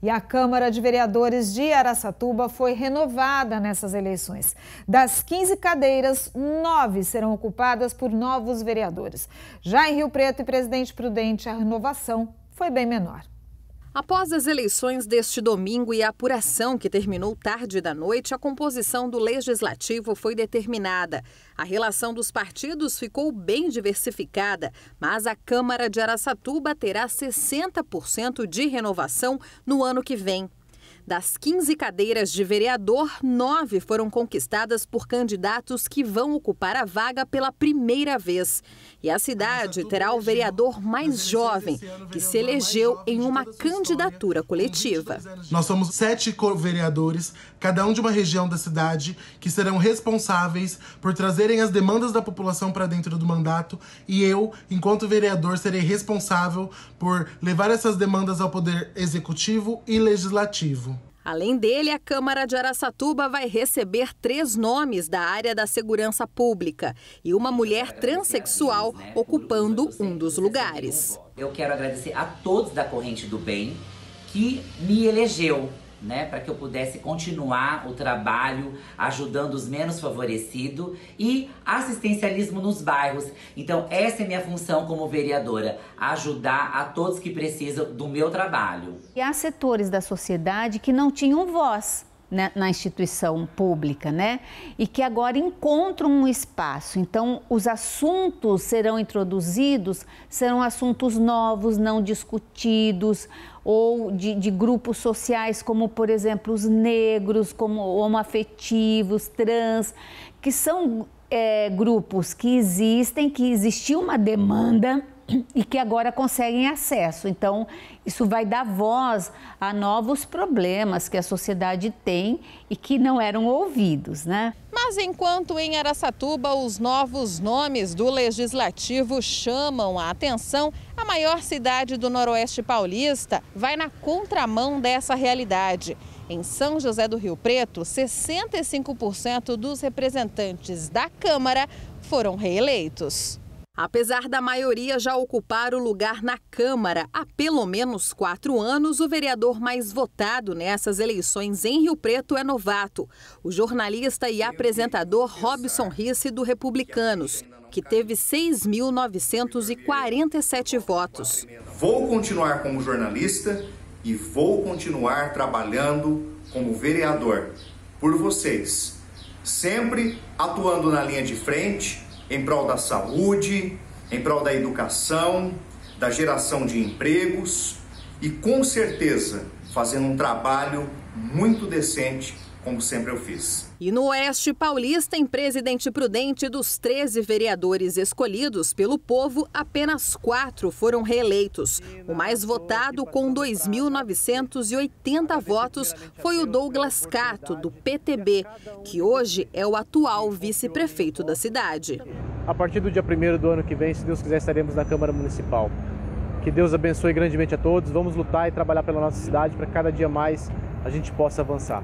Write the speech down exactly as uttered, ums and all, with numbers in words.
E a Câmara de Vereadores de Araçatuba foi renovada nessas eleições. Das quinze cadeiras, nove serão ocupadas por novos vereadores. Já em Rio Preto e Presidente Prudente, a renovação foi bem menor. Após as eleições deste domingo e a apuração que terminou tarde da noite, a composição do Legislativo foi determinada. A relação dos partidos ficou bem diversificada, mas a Câmara de Araçatuba terá sessenta por cento de renovação no ano que vem. Das quinze cadeiras de vereador, nove foram conquistadas por candidatos que vão ocupar a vaga pela primeira vez. E a cidade terá o vereador mais jovem, que se elegeu em uma candidatura coletiva. Nós somos sete vereadores, cada um de uma região da cidade, que serão responsáveis por trazerem as demandas da população para dentro do mandato. E eu, enquanto vereador, serei responsável por levar essas demandas ao Poder Executivo e Legislativo. Além dele, a Câmara de Araçatuba vai receber três nomes da área da segurança pública e uma mulher transexual ocupando um dos lugares. Eu quero agradecer a todos da Corrente do Bem que me elegeu, né, para que eu pudesse continuar o trabalho ajudando os menos favorecidos e assistencialismo nos bairros. Então essa é minha função como vereadora, ajudar a todos que precisam do meu trabalho. E há setores da sociedade que não tinham voz, né, na instituição pública, né, e que agora encontram um espaço. Então, os assuntos serão introduzidos, serão assuntos novos, não discutidos, ou de, de grupos sociais como, por exemplo, os negros, como homoafetivos, trans, que são é, grupos que existem, que existiu uma demanda e que agora conseguem acesso. Então, isso vai dar voz a novos problemas que a sociedade tem e que não eram ouvidos, né? Mas enquanto em Araçatuba os novos nomes do Legislativo chamam a atenção, a maior cidade do Noroeste Paulista vai na contramão dessa realidade. Em São José do Rio Preto, sessenta e cinco por cento dos representantes da Câmara foram reeleitos. Apesar da maioria já ocupar o lugar na Câmara há pelo menos quatro anos, o vereador mais votado nessas eleições em Rio Preto é novato. O jornalista e apresentador Robson Risse, do Republicanos, que teve seis mil novecentos e quarenta e sete votos. Vou continuar como jornalista e vou continuar trabalhando como vereador por vocês, sempre atuando na linha de frente, em prol da saúde, em prol da educação, da geração de empregos e, com certeza, fazendo um trabalho muito decente, como sempre eu fiz. E no Oeste Paulista, em Presidente Prudente, dos treze vereadores escolhidos pelo povo, apenas quatro foram reeleitos. O mais votado, com dois mil novecentos e oitenta votos, foi o Douglas Cato, do P T B, que hoje é o atual vice-prefeito da cidade. A partir do dia primeiro do ano que vem, se Deus quiser, estaremos na Câmara Municipal. Que Deus abençoe grandemente a todos. Vamos lutar e trabalhar pela nossa cidade para que cada dia mais a gente possa avançar.